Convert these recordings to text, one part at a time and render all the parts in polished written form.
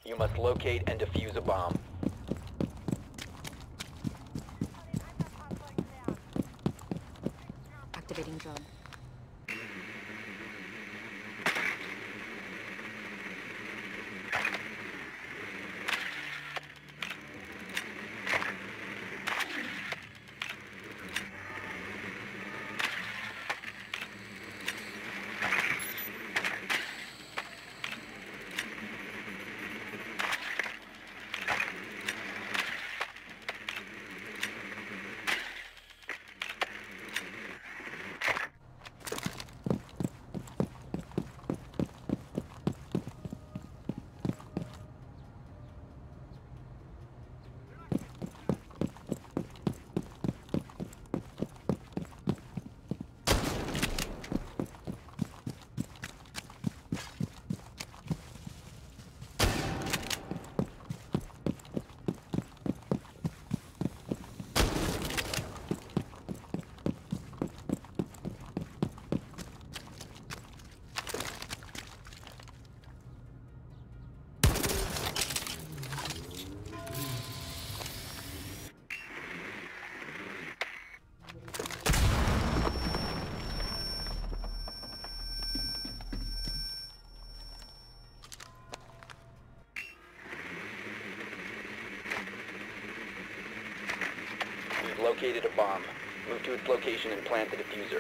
You must locate and defuse a bomb. Activating drone. You've located a bomb. Move to its location and plant the diffuser.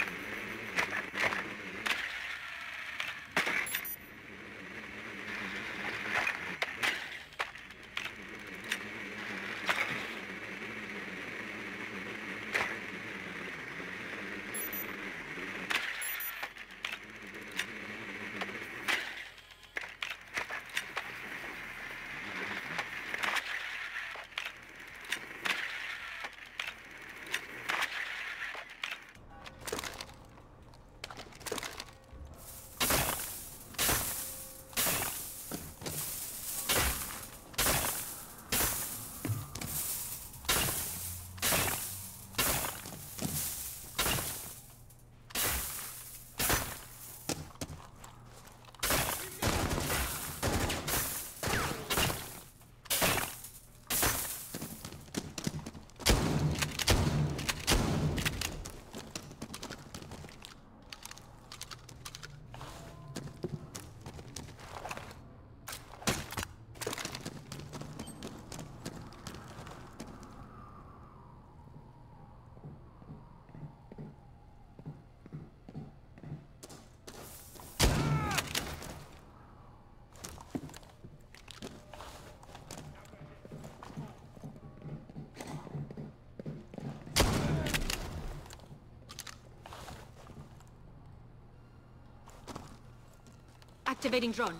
Activating drone.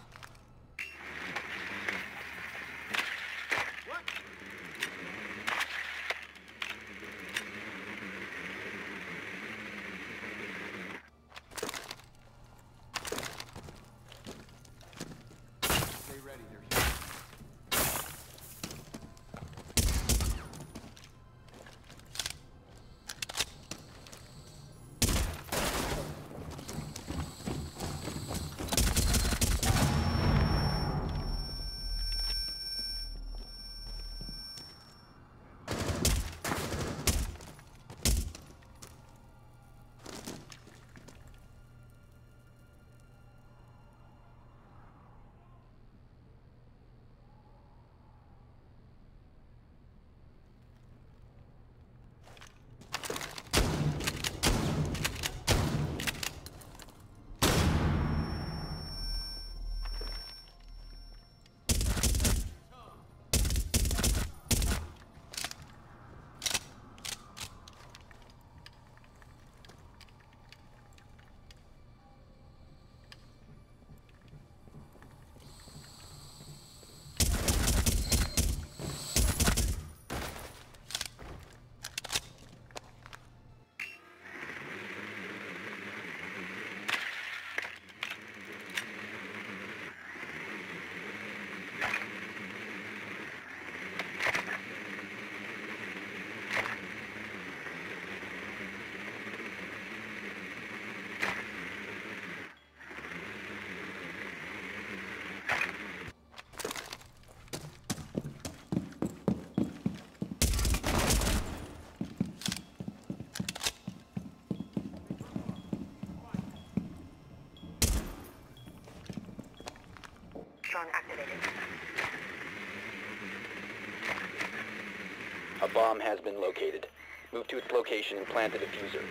Drone activated. A bomb has been located. Move to its location and plant the diffuser.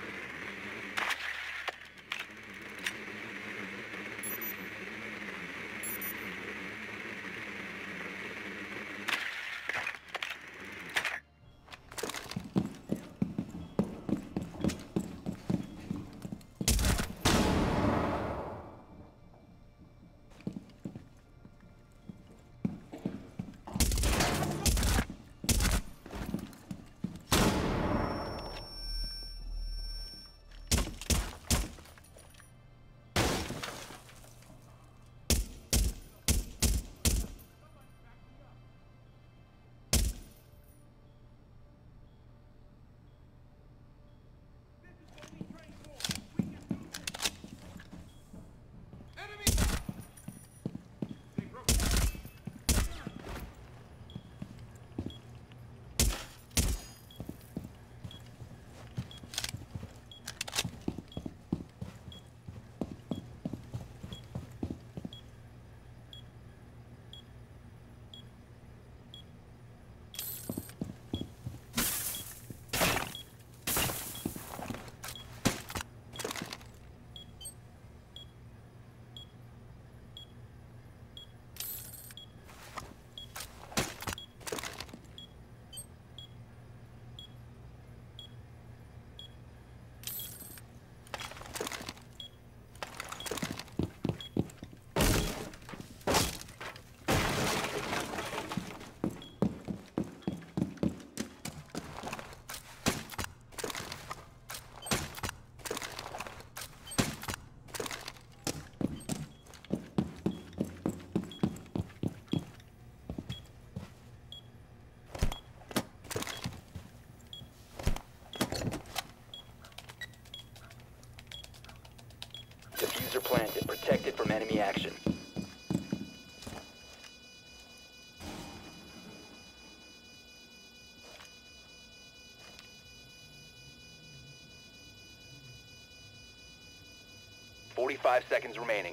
Diffuser planted, protected from enemy action. "45 seconds remaining.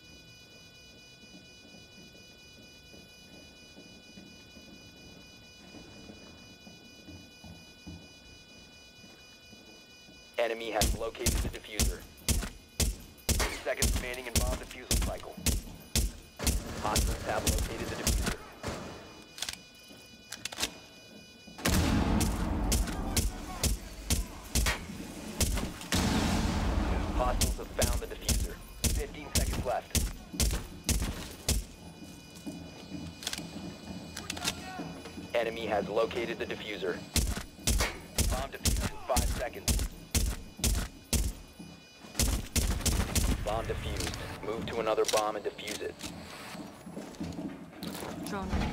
Enemy has located the diffuser. 30 seconds remaining in bomb defusal cycle. Hostiles have located the diffuser. Hostiles have found the diffuser. 15 seconds left. Enemy has located the diffuser. Bomb defused in 5 seconds. Bomb defused. Move to another bomb and defuse it. Drone ready.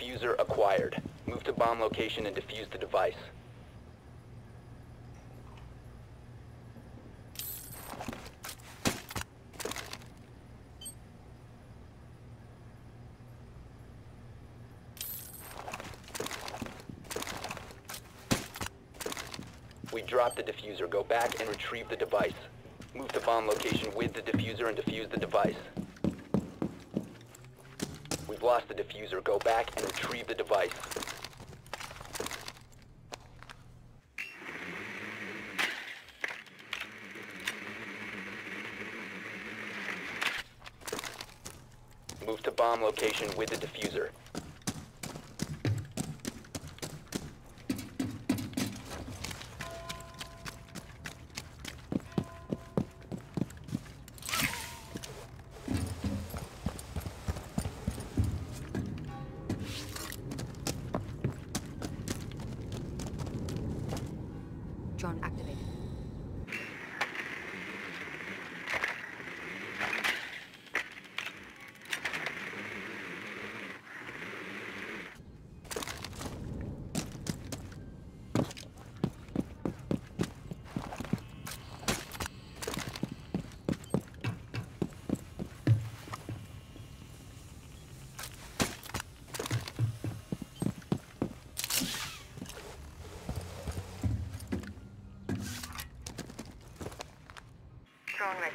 Diffuser acquired. Move to bomb location and defuse the device. We dropped the diffuser. Go back and retrieve the device. Move to bomb location with the diffuser and defuse the device. We've lost the diffuser. Go back and retrieve the device. Move to bomb location with the diffuser. Drone activated. Drone ready.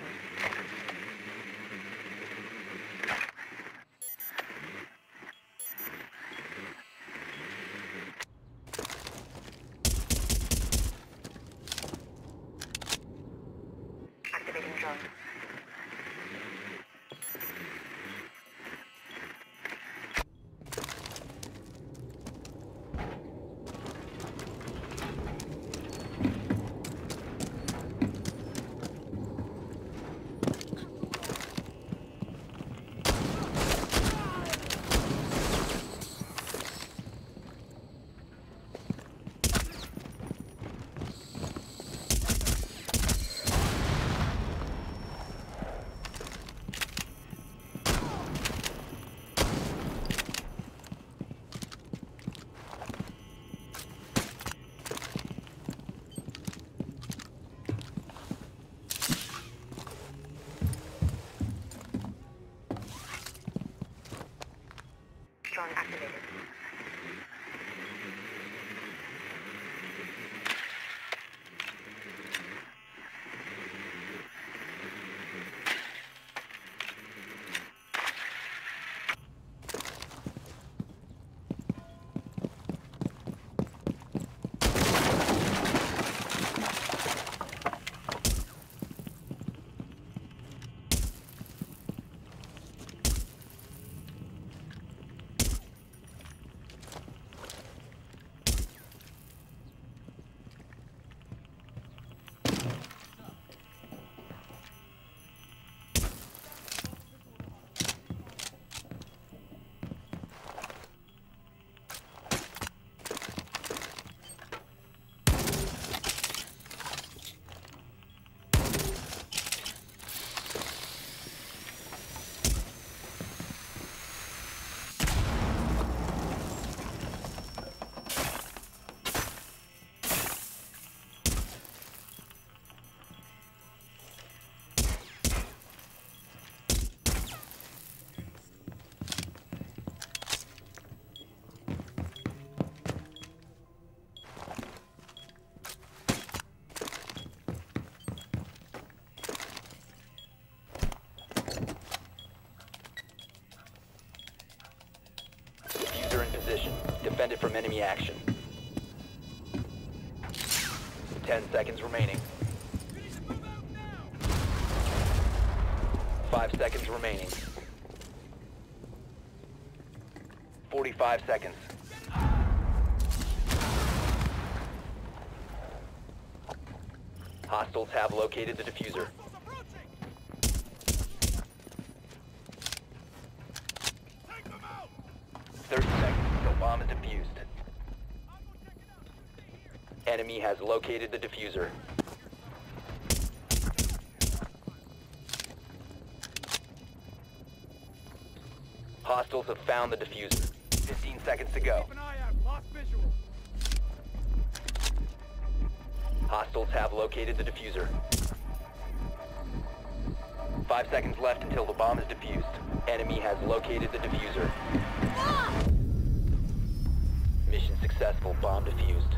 Activating drone. Drone activated. Defend it from enemy action. 10 seconds remaining. 5 seconds remaining. 45 seconds. Hostiles have located the diffuser. 30 seconds. Bomb is defused. Enemy has located the diffuser. Hostiles have found the diffuser. 15 seconds to go. Keep an eye out. Lost visual. Hostiles have located the diffuser. 5 seconds left until the bomb is defused. Enemy has located the diffuser. Mission successful. Bomb defused.